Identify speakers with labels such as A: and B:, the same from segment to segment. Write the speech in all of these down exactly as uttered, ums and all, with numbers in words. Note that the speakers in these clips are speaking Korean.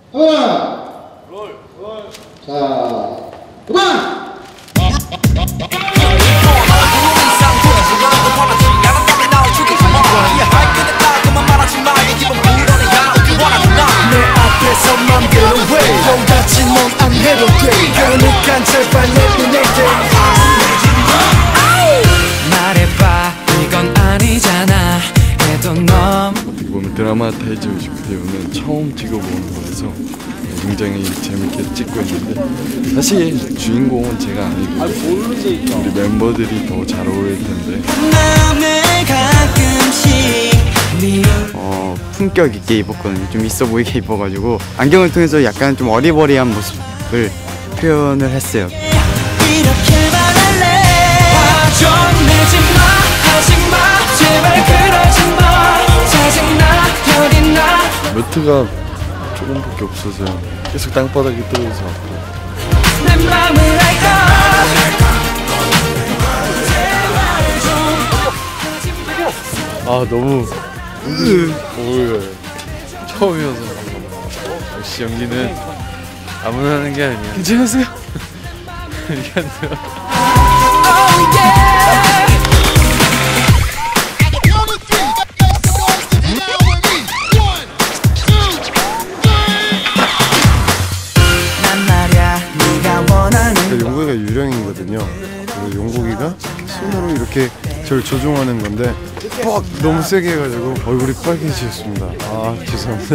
A: 하나 롤. 자 그만.
B: 말해봐 이건 아니잖아.
C: 이번 드라마 타이즈 뮤직비디오는 처음 찍어보는 거라서 굉장히 재밌게 찍고 있는데 사실 주인공은 제가 아니고 우리 멤버들이 더 잘 어울릴 텐데
D: 어, 품격 있게 입었거든요. 좀 있어 보이게 입어가지고 안경을 통해서 약간 좀 어리버리한 모습을 표현을 했어요.
C: 매트가 조금밖에 없어서 계속 땅바닥에 떨어져서 아 너무 오히려 처음이어서 역시 연기는 아무나 하는 게 아니야. 괜찮으세요? 괜찮으세요?
E: 용국이가 유령이거든요. 그리고 용국이가 손으로 이렇게 저를 조종하는 건데 뻑 너무 세게 해가지고 얼굴이 빨개지셨습니다. 아 죄송합니다.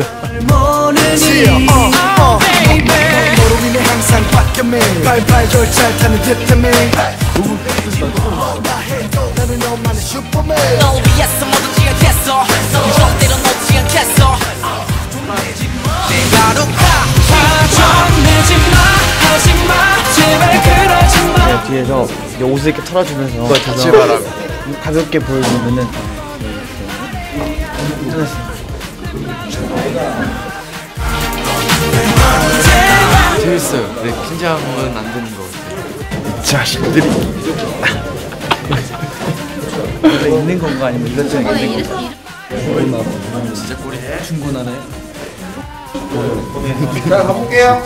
F: 뒤에서 이제 옷을 이렇게 털어주면서
D: 같이 바람
F: 가볍게 보여주면은
C: 재밌어요. 네, 긴장은 안 되는 것 같아요.
E: 이 자식들이
F: 원래 있는 건가 아니면 이것저것 있는 건가?
C: 진짜 꼴이
F: 충분하네.
E: 자 가볼게요.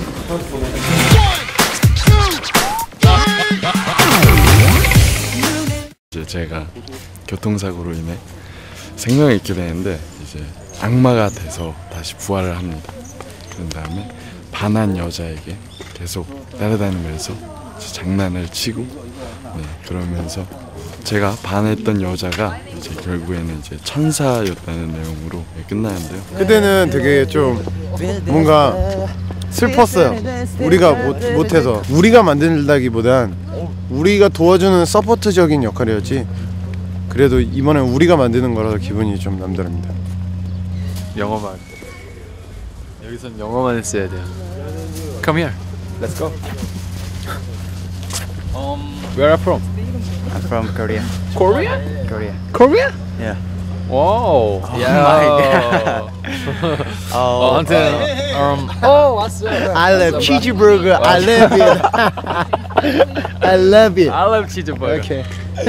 C: 이제 제가 교통사고로 인해 생명을 잃게 되는데 이제 악마가 돼서 다시 부활을 합니다. 그런 다음에 반한 여자에게 계속 따라다니면서 장난을 치고 네, 그러면서 제가 반했던 여자가 이제 결국에는 이제 천사였다는 내용으로 끝나는데요.
E: 그때는 되게 좀 뭔가 슬펐어요. 우리가 못, 못해서 우리가 만든다기보단 우리가 도와주는 서포트적인 역할이었지. 그래도 이번엔 우리가 만드는 거라서 기분이 좀 남다릅니다.
C: 영어만 여기선 영어만 했어야 돼요. Come here.
F: Let's go.
C: Um, where are you from?
D: I'm from Korea.
C: Korea?
D: Korea.
C: Korea?
D: Yeah.
C: Wow.
D: Oh
C: yeah.
D: my god.
C: 어, 아무튼 um, 어 왔어요.
E: I love cheeseburger. I love it. I love it.
C: I love cheeseburger.
E: Okay.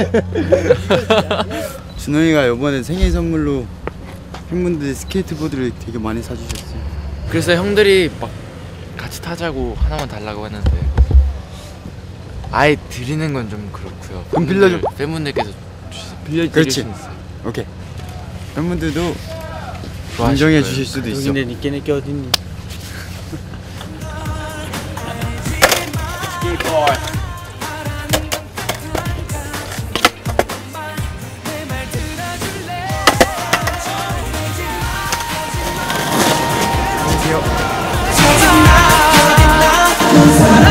D: 준호이가 이번에 생일 선물로 팬분들 스케이트보드를 되게 많이 사주셨어요.
G: 그래서 형들이 막 같이 타자고 하나만 달라고 했는데 아예 드리는 건 좀 그렇고요.
D: 그럼 빌려줘.
G: 팬분들께서 빌려드릴
D: 그렇지.
G: 수 있어요.
D: 오케이. 팬분들도 인정해 주실 수도 있어.
F: 근데 니께 니께 어딨니?
B: 안녕하세요.